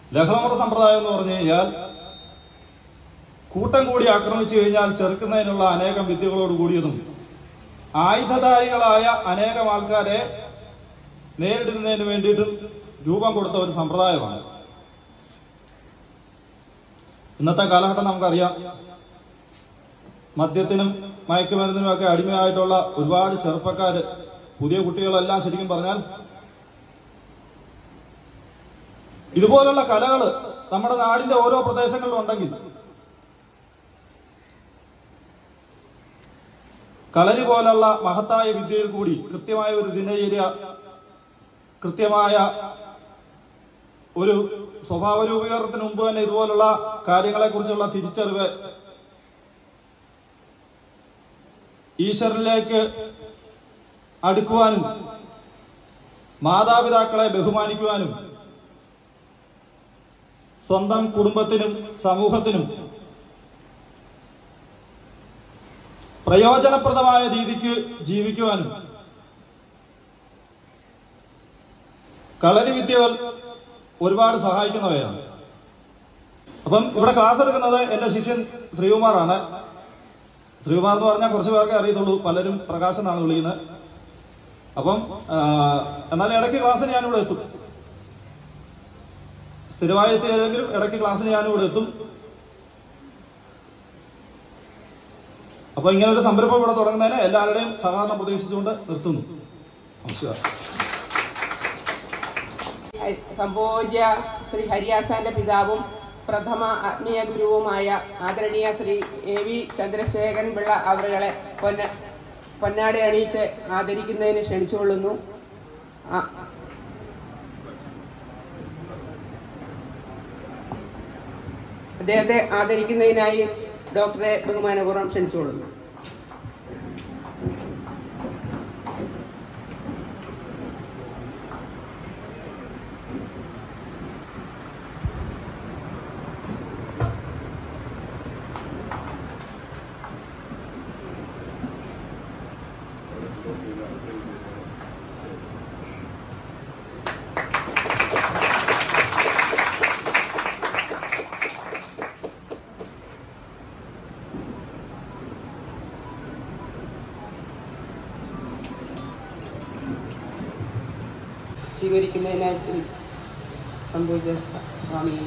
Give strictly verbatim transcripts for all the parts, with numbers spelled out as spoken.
ലഹളമറ സമ്പ്രദായം എന്ന് പറഞ്ഞു കഴിഞ്ഞാൽ കൂട്ടം കൂടി ആക്രമിച്ചു കഴിഞ്ഞാൽ ചെറുക്കുന്നതിനുള്ള അനേകം വിദ്യകളോട് കൂടിയതും ആയുധധാരികളായ അനേകം ആൾക്കാരെ നേരിടുന്നതിന് വേണ്ടിയിട്ടും രൂപം കൊടുത്ത ഒരു സമ്പ്രദായമാണ്. ഇന്നത്തെ കാലഘട്ടം നമുക്കറിയാം. മദ്യത്തിനും മയക്കുമരുന്നിനും ഒക്കെ അടിമയായിട്ടുള്ള ഒരുപാട് ചെറുപ്പക്കാര്, പുതിയ കുട്ടികളെല്ലാം ശരിക്കും പറഞ്ഞാൽ ഇതുപോലുള്ള കലകൾ നമ്മുടെ നാടിന്റെ ഓരോ പ്രദേശങ്ങളിലും ഉണ്ടെങ്കിൽ കളരി പോലുള്ള മഹത്തായ വിദ്യയിൽ കൂടി കൃത്യമായ ഒരു ദിനചര്യ, കൃത്യമായ ഒരു സ്വഭാവ രൂപീകരണത്തിന് മുമ്പ് തന്നെ ഇതുപോലുള്ള കാര്യങ്ങളെ കുറിച്ചുള്ള തിരിച്ചറിവ്, ഈശ്വരനിലേക്ക് അടുക്കുവാനും മാതാപിതാക്കളെ ബഹുമാനിക്കുവാനും സ്വന്തം കുടുംബത്തിനും സമൂഹത്തിനും പ്രയോജനപ്രദമായ രീതിക്ക് ജീവിക്കുവാനും കളരി വിദ്യകൾ ഒരുപാട് സഹായിക്കുന്നവയാണ്. അപ്പം ഇവിടെ ക്ലാസ് എടുക്കുന്നത് എൻ്റെ ശിഷ്യൻ ശ്രീകുമാറാണ്. ശ്രീകുമാർ എന്ന് പറഞ്ഞാൽ കുറച്ച് പേർക്ക് അറിയത്തുള്ളൂ, പലരും പ്രകാശ് എന്നാണ് വിളിക്കുന്നത്. അപ്പം എന്നാൽ ഇടയ്ക്ക് ക്ലാസ്സിന് ഞാനിവിടെ എത്തും. സ്ഥിരമായി എത്തിയില്ലെങ്കിലും ഇടയ്ക്ക് ക്ലാസ്സിന് ഞാനിവിടെ എത്തും. അപ്പൊ ഇങ്ങനൊരു സംരംഭം ഇവിടെ തുടങ്ങുന്നതിന് എല്ലാവരുടെയും സഹകരണം പ്രതീക്ഷിച്ചുകൊണ്ട് നിർത്തുന്നു. നമസ്കാരം. സംഭോജ്യ ശ്രീ ഹരിയാസാന്റെ പിതാവും പ്രഥമ ആത്മീയ ഗുരുവുമായ ആദരണീയ ശ്രീ എ വി ചന്ദ്രശേഖരൻ പിള്ള അവരുകളെ പൊന്ന പൊന്നാട അണിയിച്ച് ആദരിക്കുന്നതിന് ക്ഷണിച്ചുകൊള്ളുന്നു. അദ്ദേഹത്തെ ആദരിക്കുന്നതിനായി ഡോക്ടറെ ബഹുമാനപൂർവ്വം ക്ഷണിച്ചുകൊള്ളുന്നു. സ്വീകരിക്കുന്നതിനായി ശ്രീ സംഭോജ്യ സ്വാമിയെ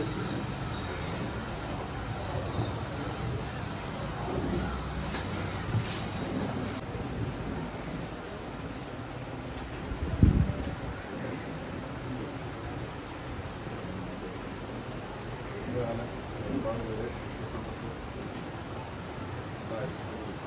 Right.